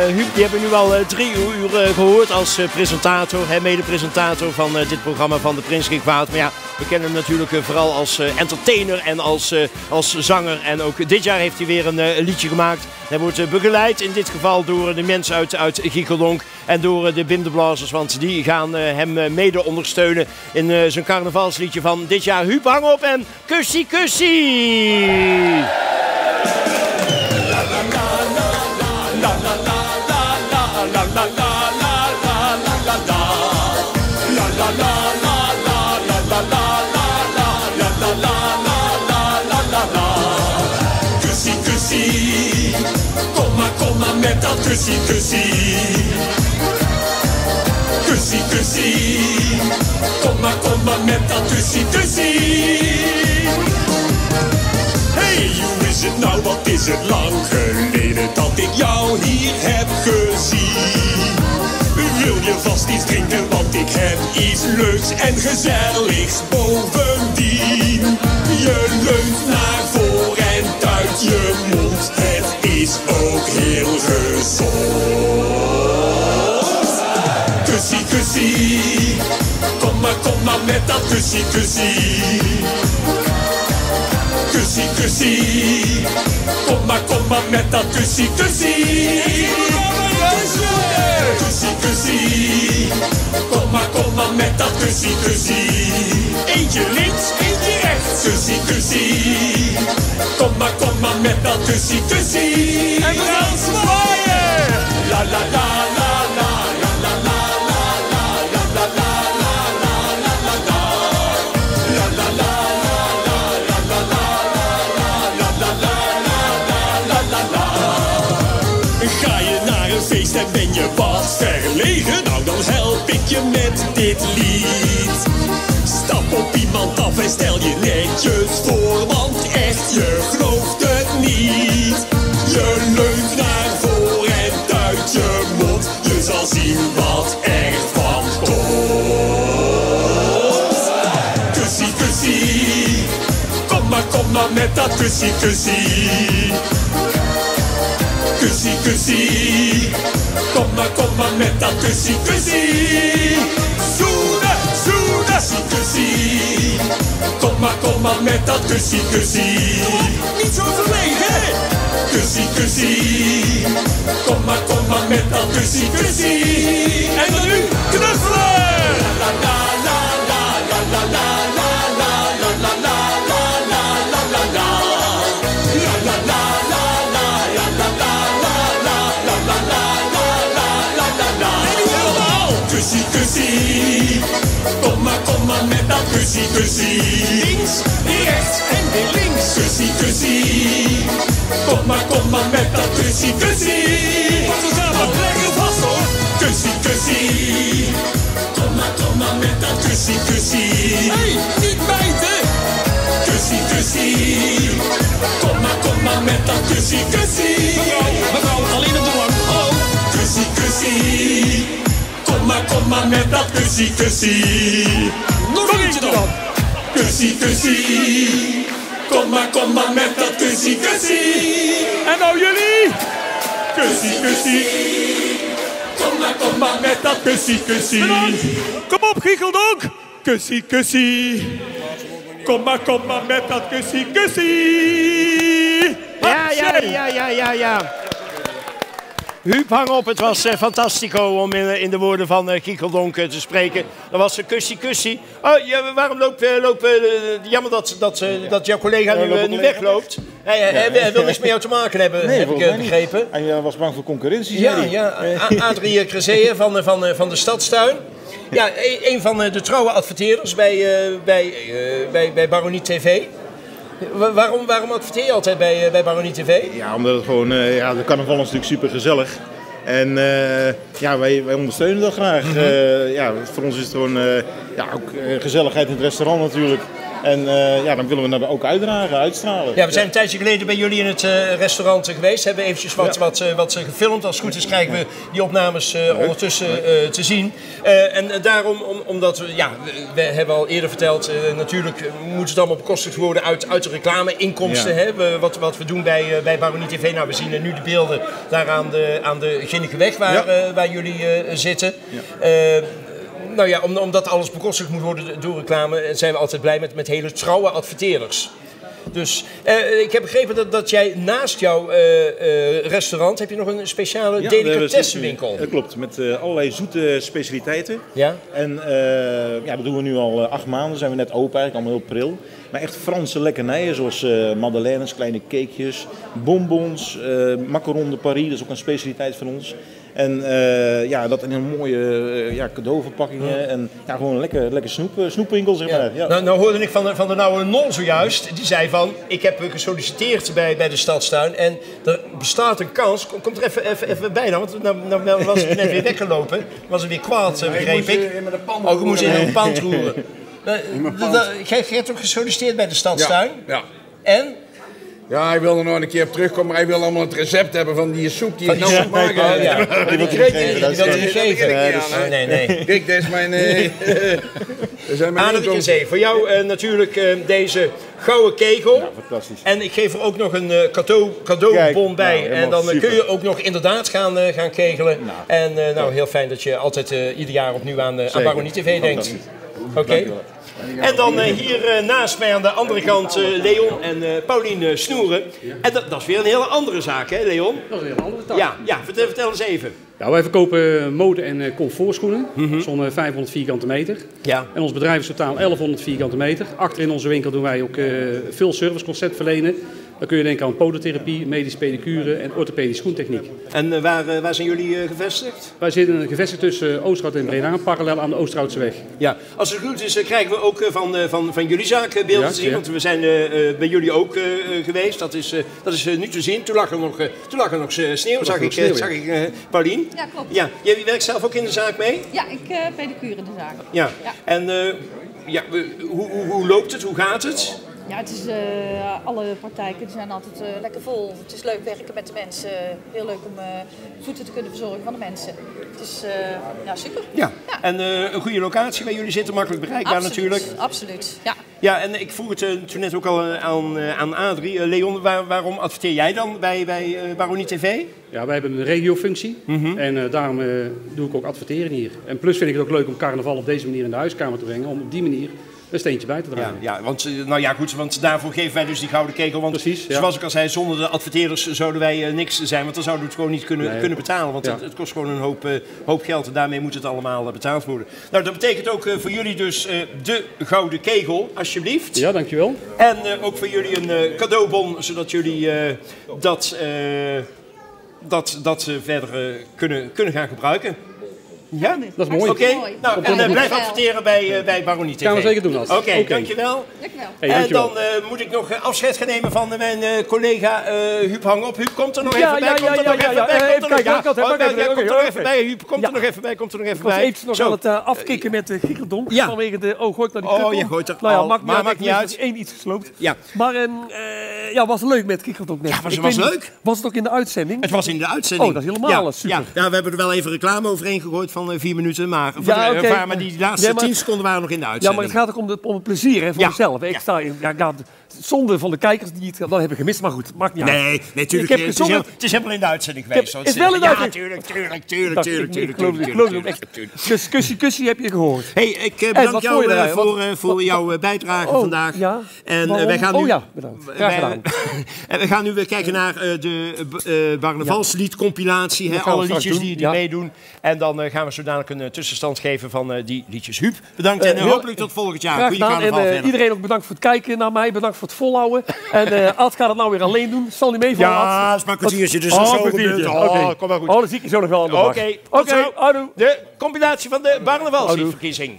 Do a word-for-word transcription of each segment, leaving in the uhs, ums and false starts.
Huub, die hebben we nu al uh, drie uur uh, gehoord als uh, presentator, hè, mede-presentator van uh, dit programma van de Prins Rickwoud. Maar ja, we kennen hem natuurlijk uh, vooral als uh, entertainer en als, uh, als zanger. En ook dit jaar heeft hij weer een uh, liedje gemaakt. Hij wordt uh, begeleid in dit geval door de mensen uit, uit Giechelonk en door uh, de Bim de Blazers. Want die gaan uh, hem uh, mede ondersteunen in uh, zijn carnavalsliedje van dit jaar. Huub, hang op en kussie kussie! Kussie, kussie, kom maar, kom maar met dat kussie, kussie. Kussie, kussie, kom maar, kom maar met dat kussie, kussie. Hey, hoe is het nou, wat is het lang geleden dat ik jou hier heb gezien. Wil je vast iets drinken, want ik heb iets leuks en gezelligs bovendien. Je leunt naar voor en uit je mond, het is ook heel gezond. Kussie, kussie, kom maar, kom maar met dat kussie, kussie. Kussie, kussie, kom maar, kom maar met dat kussie, kussie. Kussie, kussie, kom maar, kom maar met dat kussie, kussie. Eentje links, eentje rechts. Kussie, kussie, kom maar, kom maar met dat kussie, kussie. En we gaan zwaaien. La la la la la la la la la la la la la la la la la. La la la la la la la la la la la la la. Ga je naar een feest en ben je wat verlegen? Nou, dan help ik je met dit lied. Stap op iemand af en stel je netjes voor, want echt, je gelooft het niet. Je leunt naar voor en uit je mond, je zal zien wat ervan komt. Kussie, kussie, kom maar, kom maar met dat kussie, kussie. Kussie, kussie, kom maar, kom maar met dat kussie, kussie. Zoenen, zoenen. Kussie, kussie, kom maar, kom maar met dat kussie, kussie. Niet zo verlegen. Kussie, kussie, kom maar, kom maar met dat kussie, kussie. En dan nu knuffelen. La la la la la la la la la la la la la la la la la. La la la la la la la la la la la la la la la la. Kussie, kussie, kom maar, kom maar met dat kussie, kussie. Links, rechts en weer links. Kussie, kussie, kom maar, kom maar met dat kussie, kussie. Pas ons samen, lekker vast hoor. Kussie, kussie, kom maar, kom maar met dat kussie, kussie. Hey, niet bijten. Kussie, kussie, kom maar, kom maar met dat kussie, kussie. Mevrouw, mevrouw, alleen op de wang, hallo. Kussie, kussie, kom maar, kom maar met dat kussie, kussie. Nog eentje dan. Kussie, kussie, kom maar, kom maar met dat kussie, kussie. En nou jullie. Kussie, kussie, kom maar, kom maar met dat kussie, kussie. Kom op, Giechelonk. Kussie, kussie, kom maar, kom maar met dat kussie, kussie. Ja, ja, ja, ja, ja, ja. Huub, hang op. Het was uh, fantastico om in, in de woorden van uh, Giechelonk uh, te spreken. Dat was een uh, kussie, kussie. Oh, ja, waarom loopt... Uh, loop, uh, jammer dat, dat, uh, ja. dat jouw collega ja, nu, uh, nu wegloopt. Hij, hij, hij, hij wil niks met jou te maken hebben, nee, heb ik uh, begrepen. Hij uh, was bang voor concurrentie, ja, ja. Adrie Crezee van, van, van de Stadstuin. Ja, een, een van de trouwe adverteerders bij, uh, bij, uh, bij, bij Baronie T V. Waarom, waarom adverteer je altijd bij, bij Baronie T V? Ja, omdat het gewoon, uh, ja, de carnaval is natuurlijk super gezellig. En uh, ja, wij, wij ondersteunen dat graag. Mm-hmm. uh, ja, voor ons is het gewoon uh, ja, ook uh, gezelligheid in het restaurant natuurlijk. En uh, ja, dan willen we dat ook uitdragen, uitstralen. Ja, we zijn een tijdje geleden bij jullie in het uh, restaurant geweest. Hebben eventjes wat, ja. wat, uh, wat uh, gefilmd. Als het goed is krijgen we die opnames uh, ondertussen uh, te zien. Uh, en uh, daarom, om, omdat we, ja, we, we hebben al eerder verteld, uh, natuurlijk moet het allemaal bekostigd worden uit, uit de reclameinkomsten. Ja. Hè? We, wat, wat we doen bij, uh, bij Baronie T V. Nou, we zien uh, nu de beelden daar aan de, aan de Ginnekeweg waar, ja. uh, waar jullie uh, zitten. Ja. Uh, Nou ja, omdat alles bekostigd moet worden door reclame, zijn we altijd blij met, met hele trouwe adverteerders. Dus uh, ik heb begrepen dat, dat jij naast jouw uh, uh, restaurant heb je nog een speciale ja, delicatessenwinkel. Dat klopt, met uh, allerlei zoete specialiteiten. Ja? En uh, ja, dat doen we nu al uh, acht maanden, zijn we net open, eigenlijk allemaal heel pril. Maar echt Franse lekkernijen zoals uh, madeleines, kleine cakejes, bonbons, uh, macaron de Paris, dat is ook een specialiteit van ons. En uh, ja, dat in een mooie uh, ja, cadeauverpakkingen ja. en ja, gewoon een lekker, lekker snoep, snoepwinkel, zeg maar. Ja. Ja. Nou, nou hoorde ik van de, van de Nouwe Nol zojuist, die zei van, ik heb gesolliciteerd bij, bij de Stadstuin en er bestaat een kans, kom, kom er even, even, even bij dan, want nou, nou, nou was ik net weer weggelopen, was er weer kwaad, uh, begreep ik. Oh, ik moest in een pand roeren. Jij hebt ook gesolliciteerd bij de Stadstuin? Ja. Ja. En? Ja, hij wil er nog een keer op terugkomen, maar hij wil allemaal het recept hebben van die soep die ik nou moet maken. Oh, ja. Die wil hij niet geven. Ja, nee, nee. Kijk, dit is mijn... Annemieke Zee, voor jou uh, natuurlijk uh, deze gouden kegel. Ja, fantastisch. En ik geef er ook nog een uh, cadeau, cadeaubon bij. Nou, en dan uh, kun je ook nog inderdaad gaan, uh, gaan kegelen. Nou, en uh, nou, heel fijn dat je altijd uh, ieder jaar opnieuw aan, uh, aan Baronie T V denkt. Oké. Okay. En dan uh, hier uh, naast mij aan de andere kant uh, Leon en uh, Paulien uh, Snoeren. En dat, dat is weer een hele andere zaak, hè Leon? Dat is weer een andere tak. Ja, ja vertel, vertel eens even. Ja, wij verkopen mode- en uh, comfortschoenen, mm-hmm. zo'n uh, vijfhonderd vierkante meter. Ja. En ons bedrijf is totaal elfhonderd vierkante meter. Achter in onze winkel doen wij ook uh, veel serviceconcept verlenen. Dan kun je denken aan podotherapie, medische pedicure en orthopedische schoentechniek. En uh, waar, uh, waar zijn jullie uh, gevestigd? Wij zitten gevestigd tussen Oosterhout en Breda, parallel aan de Oosterhoutseweg. Ja, als het goed is uh, krijgen we ook uh, van, uh, van, van jullie zaak uh, beelden ja, te zien, ja. want we zijn uh, uh, bij jullie ook uh, geweest. Dat is, uh, dat is uh, nu te zien. Toen lag er nog, uh, toen lag er nog uh, sneeuw, zag ik, sneeuw, uh, zag ik uh, Paulien. Ja, klopt. Ja, jij werkt zelf ook in de zaak mee? Ja, ik uh, pedicure in de zaak. Ja, ja. En uh, ja, hoe, hoe, hoe loopt het? Hoe gaat het? Ja, het is, uh, alle praktijken zijn altijd uh, lekker vol. Het is leuk werken met de mensen. Heel leuk om uh, voeten te kunnen verzorgen van de mensen. Het is uh, ja, super. Ja, ja. En uh, een goede locatie waar jullie zitten, makkelijk bereikbaar absoluut, natuurlijk. Absoluut, ja. Ja, en ik vroeg het uh, toen net ook al aan, uh, aan Adrie. Uh, Leon, waar, waarom adverteer jij dan bij, bij uh, Baronie T V? Ja, wij hebben een regiofunctie mm-hmm. en uh, daarom uh, doe ik ook adverteren hier. En plus vind ik het ook leuk om carnaval op deze manier in de huiskamer te brengen, om op die manier een steentje bij te dragen. Ja, ja, want, nou ja, goed, want daarvoor geven wij dus die gouden kegel. Want precies, ja. zoals ik al zei, zonder de adverteerders zouden wij uh, niks zijn. Want dan zouden we het gewoon niet kunnen, nee. kunnen betalen. Want ja. het, het kost gewoon een hoop, uh, hoop geld en daarmee moet het allemaal uh, betaald worden. Nou, dat betekent ook uh, voor jullie dus uh, de gouden kegel, alsjeblieft. Ja, dankjewel. En uh, ook voor jullie een uh, cadeaubon, zodat jullie uh, dat, uh, dat, dat uh, verder uh, kunnen, kunnen gaan gebruiken. Ja, dat is mooi. Oké, okay. Nou, en uh, blijf adverteren bij, uh, bij Baronie T V. Gaan we zeker doen dat. Oké, okay, okay. dankjewel. Dankjewel. Hey, en dankjewel. dan uh, moet ik nog uh, afscheid gaan nemen van uh, mijn uh, collega uh, Huub Hang op. Huub, komt er nog ja, even bij? Ja, Komt er ja, nog ja, even ja, bij? ja, Komt er nog even kijken. ja. oh, ja, ja, komt er nog even bij, Huub. Komt er nog even bij, komt er nog even bij. Ik was even nog aan het uh, afkicken met de Giekerdonk. Ja. Vanwege de, oh, gooi ik naar die Oh, je gooit er nou ja, al. maakt maar maakt niet uit. één iets gesloopt. Ja. Maar um, uh, ja, was leuk met Giekerdonk net. Ja, was, was leuk. Niet, was het ook in de uitzending? Het was in de uitzending. Oh, dat is helemaal ja, super. Ja. ja, we hebben er wel even reclame overheen gegooid van uh, vier minuten. Maar, ja, uh, okay. maar die laatste ja, maar, tien seconden waren nog in de uitzending. Ja, maar het gaat ook om, de, om het plezier hè, voor ja. jezelf. Ik ja. sta in, ja, ja, zonde van de kijkers die het dan hebben gemist, maar goed, maakt niet nee, uit. Nee, natuurlijk. Het, het, het, het is helemaal in de uitzending geweest. Heb, is wel in de uitzending? Ja, tuurlijk, tuurlijk, tuurlijk, tuurlijk, tuurlijk, tuurlijk, tuurlijk. Dus kussie, kussie heb je gehoord. Hey, ik uh, bedank jou uh, voor, uh, voor jouw uh, bijdrage oh, vandaag. Ja? En uh, wij gaan nu... Oh ja, bedankt. Graag gedaan. En we gaan nu weer kijken naar uh, de uh, carnavalsliedcompilatie. Ja. Alle liedjes die, die ja. meedoen. En dan uh, gaan we zo dadelijk een uh, tussenstand geven van uh, die liedjes. Huub, bedankt uh, en uh, hopelijk tot volgend jaar. Goeie carnaval en, uh, verder. Iedereen ook bedankt voor het kijken naar mij. Bedankt voor het volhouden. En uh, Ad gaat het nou weer alleen doen. Zal niet meevallen. Ja, dat is maar een kwartiertje. Dus dat is zo gebeurd. Oh, okay. Kom maar goed. Oh, dan zie ik je zo nog wel aan de bak. Oké, okay, okay, de compilatie van de carnavalsliedverkiezing.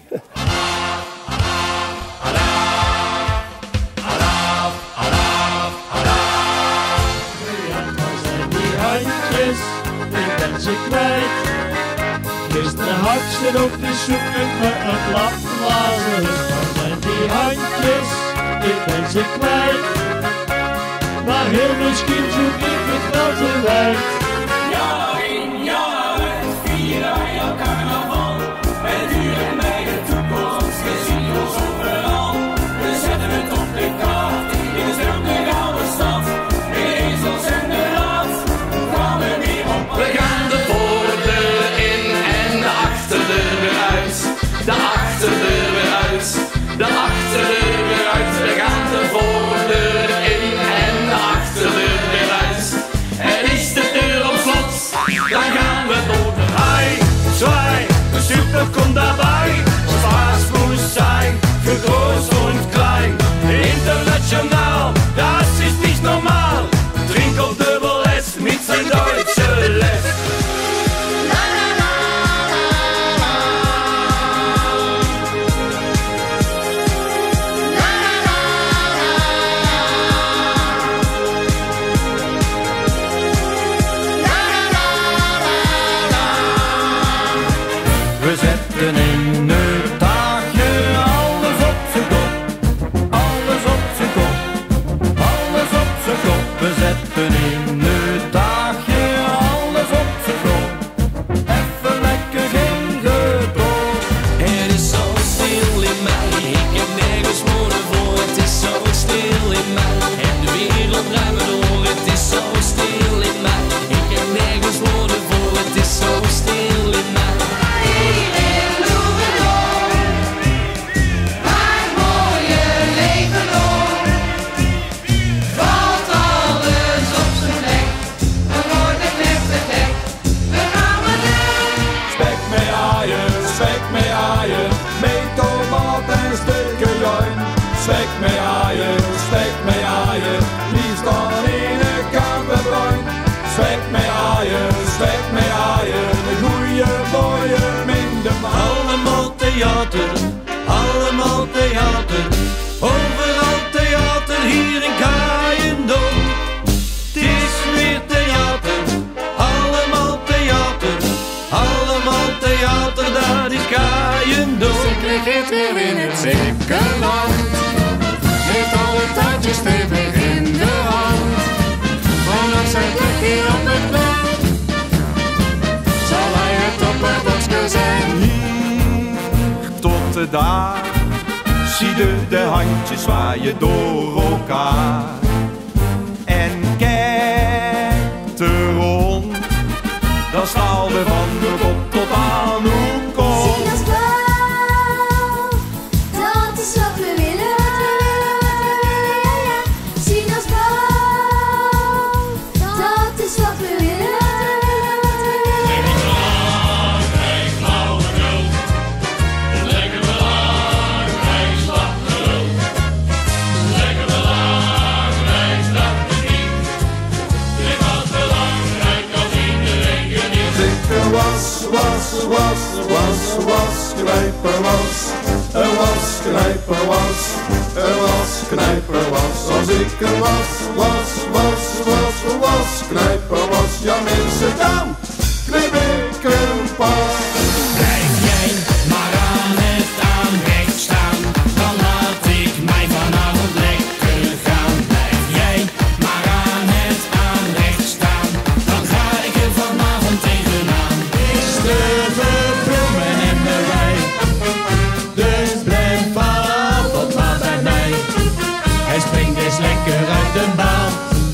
Ik ben ze kwijt. Gisteren had ze nog te zoeken met een klapblazen. Waar zijn die handjes? ik ben ze kwijt. Maar heel misschien zoek ik het wel te wijd. Jaar in jaar uit vieren wij jouw carnaval. Het uur en bij de toekomst, we zien ons overal. We zetten het op de kaart, in de drukke gouden stad. In ezels en de raad, gaan we weer op. We gaan de voordeur in en de achterdeur weer uit. De achterdeur weer uit, de achterdeur weer uit. We gaan de voordeur in en de achterdeur weer uit. En is de deur op slot, dan gaan we door de rij. Zwaai, de super komt daarbij. Spaß muss sein, für groß und klein. International, das ist nicht normal. Trink op dubbel S mit zijn deutsche Les. We zetten in het daagje alles op zijn kop, alles op zijn kop, alles op zijn kop. We zetten in het daagje alles op zijn kop, even lekker geen gedop. Het is zo stil in mij, ik heb nergens woorden voor. Het is zo stil in mij, en de wereld draait me door. Het is zo stil in mij, ik heb nergens woorden voor. Het is zo stil in mij. Spek mee aaien, spek mee aaien, liefst dan in een kamperbruin. Spek mee aaien, spek mee aaien, een goeie mooie minder man. Allemaal theater, allemaal theater, overal theater hier in Kaaiendom. Het is weer theater, allemaal theater, allemaal theater, dat is Kaaiendom. Ik lig het weer in het zikkerland. Met alle touwtjes stevig in de hand. Vanaf zijn plek hier op het land zal hij het op het bosje zijn. Hier tot de daar, zie je de handjes zwaaien door elkaar. En kijk er rond, dan staan we van de kop tot aan hoe kom. Was, was, was, was, was, knijper was. Er was, knijper was. Er was, knijper was. Als ik er was, was, was, was, was, knijper was. Ja mensen, dan knip ik hem pas. Blijf jij maar aan het aanrecht staan, dan laat ik mij vanavond lekker gaan. Blijf jij maar aan het aanrecht staan, dan ga ik er vanavond tegenaan. De verbloemen en de wijn, dus blijf vanavond maar bij mij. Hij springt dus lekker uit de baan,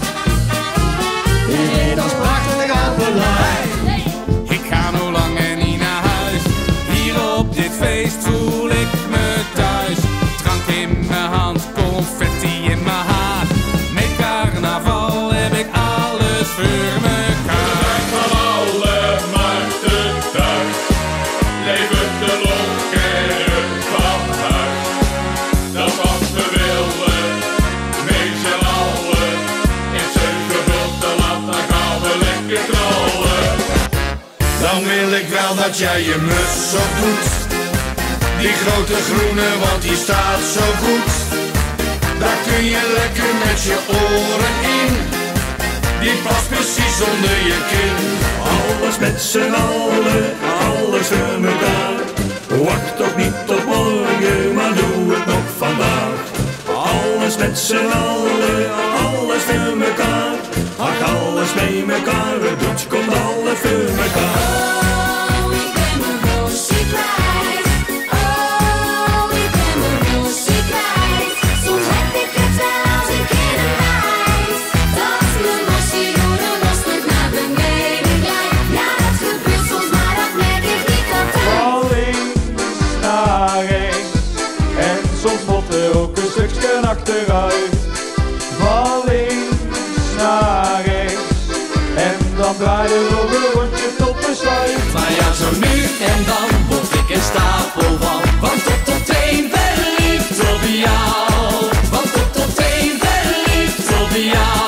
in ons prachtig appelaar. Ik ga nog langer niet naar huis, hier op dit feest voel ik me thuis. Drank in mijn hand, confetti in mijn haar, met carnaval heb ik alles voor mekaar. Van alle markten thuis, leven de lonk en het van huis. Dat wat we willen, mee z'n allen, in zijn gevuld te laat, dan gaan we lekker knallen. Dan wil ik wel dat jij je muts op doet, die grote groene, want die staat zo goed. Daar kun je lekker met je oren in, die past precies onder je kin. Alles met z'n allen, alles voor mekaar. Wacht toch niet tot morgen, maar doe het nog vandaag. Alles met z'n allen, alles voor mekaar. Ach, alles mee mekaar, het doet, komt alles voor mekaar. Oh, ik ben mijn roosje kwijt. Oh, ik ben mijn roosje kwijt. Soms heb ik het wel als ik in een reis. Dat mijn wasje door de wasgoed naar beneden glijdt. Ja, dat gebeurt soms, maar dat merk ik niet altijd. Van links naar rechts. En soms valt er ook een stukje achteruit. Van links naar rechts. En dan draait er nog een rondje tot besluit. Maar ja, zo nu en dan word ik een stapel van. Want tot tot één verliefd op jou. Want tot tot één verliefd op jou.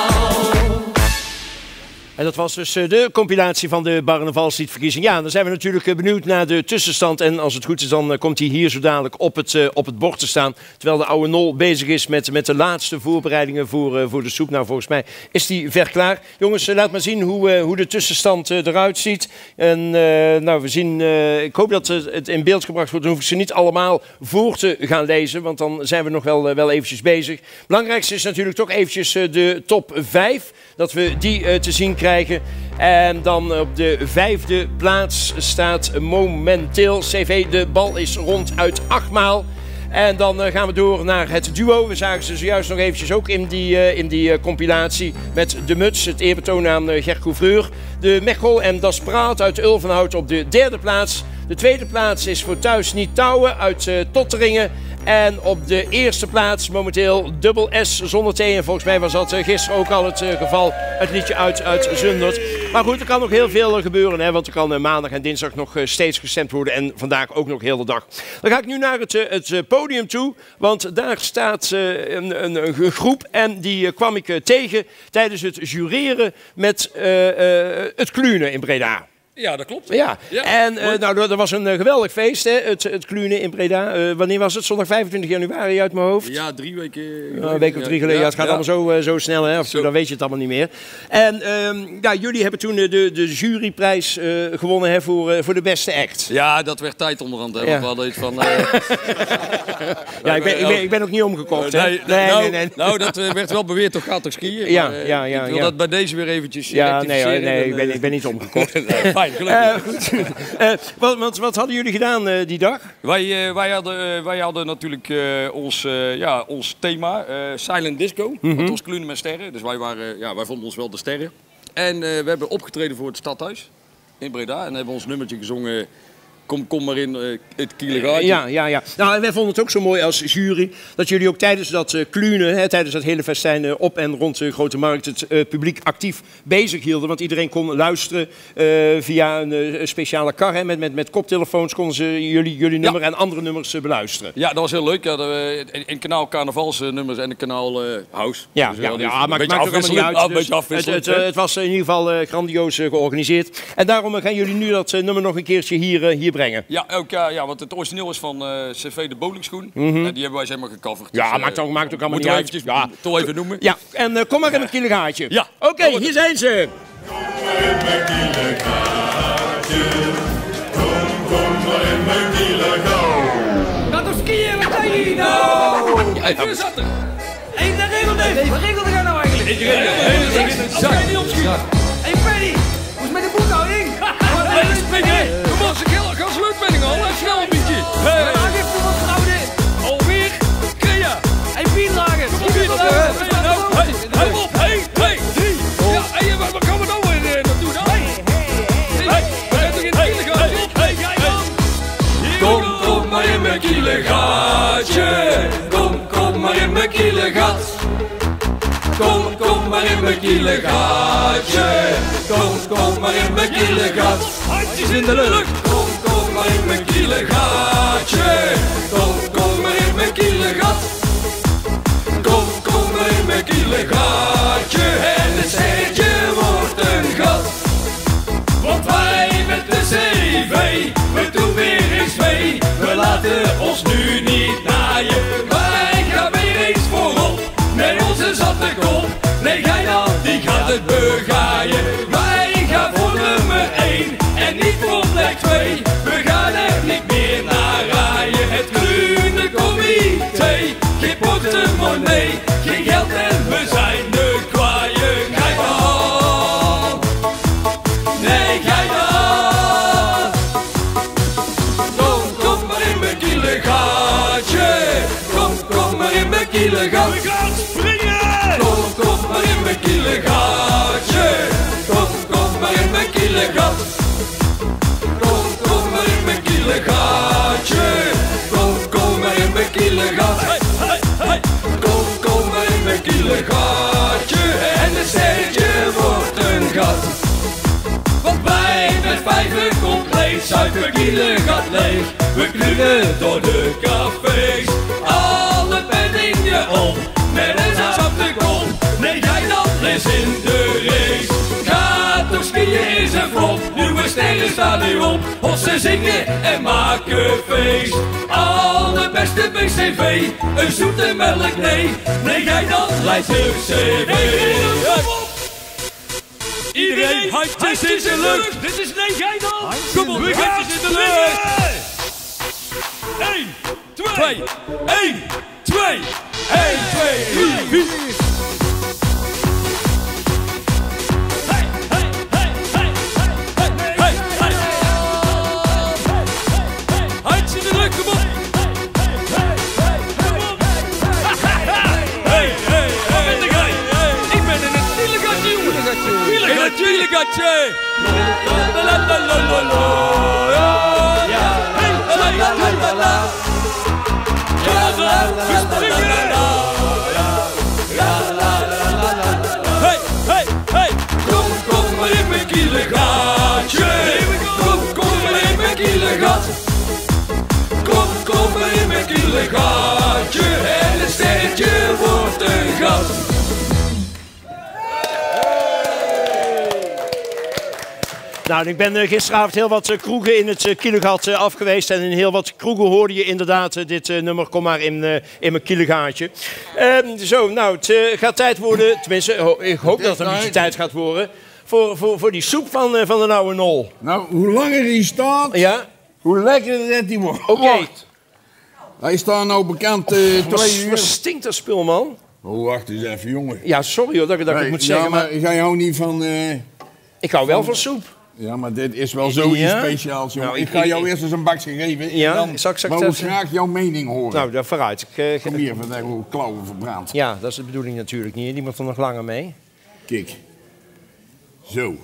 En dat was dus eh, de compilatie van de Barnevalsliedverkiezing. Ja, dan zijn we natuurlijk eh, benieuwd naar de tussenstand. En als het goed is, dan eh, komt hij hier zo dadelijk op het, eh, op het bord te staan. Terwijl de oude Nol bezig is met, met de laatste voorbereidingen voor, uh, voor de soep. Nou, volgens mij is die ver klaar. Jongens, uh, laat maar zien hoe, uh, hoe de tussenstand uh, eruit ziet. En uh, nou, we zien, uh, ik hoop dat uh, het in beeld gebracht wordt. Dan hoef ik ze niet allemaal voor te gaan lezen. Want dan zijn we nog wel, uh, wel eventjes bezig. Belangrijkste is natuurlijk toch eventjes uh, de top vijf. Dat we die uh, te zien krijgen. En dan op de vijfde plaats staat momenteel C V. De bal is rond uit achtmaal. En dan uh, gaan we door naar het duo. We zagen ze zojuist nog eventjes ook in die, uh, in die uh, compilatie met de muts. Het eerbetoon aan uh, Gert Couvreur. De Mechel en Das Praat uit Ulvenhout op de derde plaats. De tweede plaats is voor Thuis Niet Touwen uit uh, Totteringen. En op de eerste plaats momenteel dubbel S zonder T. En volgens mij was dat uh, gisteren ook al het uh, geval. Het liedje uit, uit Zundert. Maar goed, er kan nog heel veel uh, gebeuren. Hè, want er kan uh, maandag en dinsdag nog uh, steeds gestemd worden. En vandaag ook nog heel de dag. Dan ga ik nu naar het, uh, het uh, podium toe. Want daar staat uh, een, een, een groep. En die uh, kwam ik uh, tegen tijdens het jureren met uh, uh, het Klunen in Breda. Ja, dat klopt. Ja, ja. en uh, nou, er was een uh, geweldig feest, hè? Het, het Klunen in Breda. Uh, wanneer was het? Zondag vijfentwintig januari uit mijn hoofd? Ja, drie weken. Uh, een week of drie geleden. Ja, het gaat ja. allemaal zo, uh, zo snel, hè? Of, zo. Dan weet je het allemaal niet meer. En um, ja, jullie hebben toen uh, de, de juryprijs uh, gewonnen, hè, voor, uh, voor de beste act. Ja, dat werd tijd onderhand. Hè, ja. Want we hadden iets van... Uh... ja, ik ben, ik, ben, ik ben ook niet omgekocht, uh, hè? Nee, nee, nou, nee, nee. nou, dat uh, werd wel beweerd door Gaat toch skiën. Ja, maar, uh, ja, ja. Ik wil ja. dat bij deze weer eventjes Ja, nee, nee, nee en, ik, ben, uh... ik ben niet omgekocht. nee, fijn, gelukkig. Uh, goed. Uh, wat, wat, wat hadden jullie gedaan uh, die dag? Wij, uh, wij, hadden, uh, wij hadden natuurlijk uh, ons, uh, ja, ons thema, uh, Silent Disco. Mm-hmm. Want ons Klunen met sterren. Dus wij, waren, ja, wij vonden ons wel de sterren. En uh, we hebben opgetreden voor het Stadhuis in Breda. En hebben ons nummertje gezongen. Kom, kom maar in uh, het Kielegaatje. Ja, ja, ja. Nou, wij vonden het ook zo mooi als jury dat jullie ook tijdens dat uh, Klunen, hè, tijdens dat hele festijn uh, op en rond de Grote Markt, het uh, publiek actief bezig hielden. Want iedereen kon luisteren uh, via een uh, speciale kar. Hè, met, met, met koptelefoons konden ze jullie, jullie nummer ja. en andere nummers uh, beluisteren. Ja, dat was heel leuk. Ja, de, in, in kanaal carnavalsnummers en in kanaal uh, house. Ja, dus, ja, ja, dus ja, maar het maakt ook allemaal niet uit. Ah, Dus het, het, uh, het was in ieder geval uh, grandioos uh, georganiseerd. En daarom uh, gaan jullie nu dat uh, nummer nog een keertje hier, uh, hier brengen. Ja, ook, ja, ja, want het origineel is van uh, C V De Bowlingschoen. Mm-hmm. uh, die hebben wij zeg maar gecoverd. Ja, dus, uh, maakt, ook, maakt ook allemaal niet uit. uit. Moeten we Ja. eventjes toch even noemen. Ja, en uh, kom maar in het Kielegaatje. Ja. Oké, okay, hier zijn ze. Kom maar in mijn Kielegaatje. Kom, kom maar in mijn Kielegaatje. Gaat toch skiën, wat zijn jullie nou? Ja, ja. Wie zat er? Hé, dat regelt even. Wat regelde jij nou eigenlijk? Ik regel het. Als jij niet opschiet. Hé, Penny, hoe is het met de boekhouding? Hé, Spinje, kom op, ze gaan ze leukpenning al. Snel een beetje. Hé, maak even wat gehouden. Alweer, Crea. Hé, Piedragen. Kom op, Piedragen. Hé, op, hé, hé. Ja, hé, waar gaan we nou weer naartoe dan? Hé, hé, we gaan toch in het Kielegaatje? Hé, jij dan? Kom, kom maar in mijn Kielegaatje. Kom, kom maar in mijn Kielegat. Kom, kom maar in mijn Kielegaatje. Kom, kom maar in mijn Kielegat. Handjes in de lucht. Kom, kom maar in mijn Kielegaatje. Kom, kom maar in mijn Kielegat. Kom, kom maar in mijn Kielegaatje. En het sterretje wordt een gat. Want wij met de C V, we doen weer eens mee. We laten ons nu niet naaien. Wij gaan weer eens voorop. Met onze zatte kop. Nee, jij dan, die gaat het begaaien. Wij gaan voor nummer één en niet voor plek twee. We gaan er niet meer naar raaien. Het Klunen Comité, geen portemonnee. nee, geen geld en we zijn de kwaaie geitan. Nee, geitan. Kom, kom maar in mijn kielegaatje. Kom, kom maar in mijn kielegaat. We gaan springen. Kom, kom maar in mijn kielegaatje. Kom, kom maar in mijn kielegaat. Kom, kom maar in mijn kielegaatje. Kom, kom maar in mijn kielegaat. Hey, hey, hey. Kom, kom maar in mijn kielegaatje. En een sterretje wordt een gat. Want wij met vijven compleet zuiver kielegat leeg. We knullen door de cafés. Alle penningen om. Met een zachte kom. Nee, jij dan is in de race. Gaat toch skiën in zijn vlot. Nieuwe sterren staan nu op. Hossen zingen en maken feest. Allerbeste B C V. Een zoete melk, nee. Nee, jij dan leidt de C V. Iedereen, handjes in de lucht. Dit is nee, jij dan. Kom op, we gaan in de lucht. Eén, twee, één, twee, één, twee, drie, vier. Hey, hey, hey, hey, hey, hey, hey, hey. Handjes in de lucht, kom op. Hey, hey, waar ben jij? Ik ben in het kielegatje, jongen. In het kielegatje. La la la la la la. Hey, la la la la la. Ja, we springen. Hey, hey, hey. Kom, kom maar in mijn kielegatje. Kom, kom maar in mijn kielegat. Kom, kom maar in mijn kielegatje. En een sterretje wordt een gat. Nou, ik ben uh, gisteravond heel wat uh, kroegen in het uh, Kielegat uh, af geweest. En in heel wat kroegen hoorde je inderdaad uh, dit uh, nummer, kom maar in, uh, in mijn Kielegaatje. Uh, zo, nou, het uh, gaat tijd worden, tenminste, ho ik hoop dat het een beetje tijd gaat worden, voor, voor, voor die soep van, uh, van de Nouwe Nol. Nou, hoe langer die staat, ja? hoe lekkerder die wordt. Oké. Okay. Hij staat nou bekend uh, twee uur. Wat stinkt dat spul, man? Oh, wacht eens even, jongen. Ja, sorry hoor, dat, dat nee, ik het moet ja, zeggen, maar... maar... Jij houdt niet van... Uh, ik hou wel van, van soep. Ja, maar dit is wel zoiets ja? speciaals, jongen. Nou, ik, ik ga jou ik, eerst eens een bakje geven. Ja, dan zal ik, zal ik maar ik graag jouw mening horen. Nou, daar vooruit. Ik, uh, Kom hier, van hoe klauwen verbrand. Ja, dat is de bedoeling natuurlijk niet. Die moet er nog langer mee. Kijk. Zo.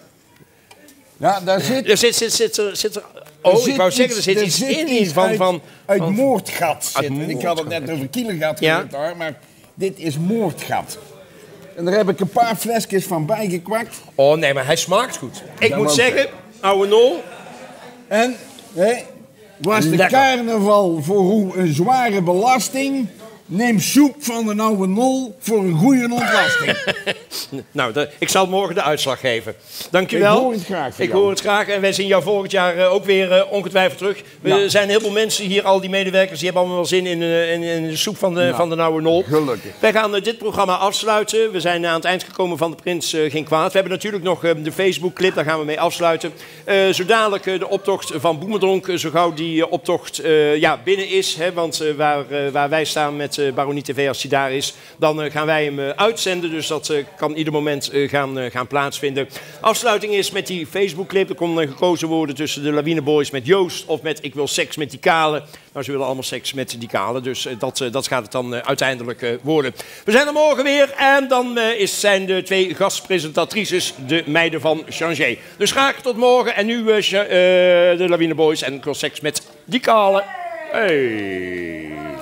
Ja, daar zit... Er zit, zit, zit, er, zit er... Oh, zit ik wou zeggen, er zit iets zit in iets van... Uit, van, uit van, moordgat uit zitten. Moordgat. Ik had het net over Kielegat ja? gehad daar, maar dit is moordgat. En daar heb ik een paar flesjes van bijgekwakt. Oh nee, maar hij smaakt goed. Ik dat moet ook. zeggen, ouwe Nol. En hè, was de Lekker. carnaval voor hoe een zware belasting, neem soep van de Nouwe Nol voor een goede ontlasting. Nou, de, ik zal morgen de uitslag geven. Dankjewel. Ik hoor het graag van Ik jou. hoor het graag en wij zien jou volgend jaar uh, ook weer uh, ongetwijfeld terug. Er Ja. zijn heel veel mensen hier, al die medewerkers, die hebben allemaal wel zin in, uh, in, in de soep van de, Ja. van de Nouwe Nol. Gelukkig. Wij gaan uh, dit programma afsluiten. We zijn aan het eind gekomen van De Prins uh, Geen Kwaad. We hebben natuurlijk nog uh, de Facebook-clip, daar gaan we mee afsluiten. Uh, zo dadelijk uh, de optocht van Boemerdronk, uh, zo gauw die uh, optocht uh, ja, binnen is. Hè, want uh, waar, uh, waar wij staan met uh, Baronie T V, als die daar is, dan uh, gaan wij hem uh, uitzenden. Dus dat uh, kan ieder moment uh, gaan, uh, gaan plaatsvinden. Afsluiting is met die Facebook-clip. Er kon uh, gekozen worden tussen de Lawine Boys met Joost of met Ik wil seks met die kale. Nou, ze willen allemaal seks met die kale. Dus uh, dat, uh, dat gaat het dan uh, uiteindelijk uh, worden. We zijn er morgen weer en dan uh, is, zijn de twee gastpresentatrices de meiden van Changé. Dus graag tot morgen. En nu uh, uh, de Lawine Boys en Ik wil seks met die kale. Hey.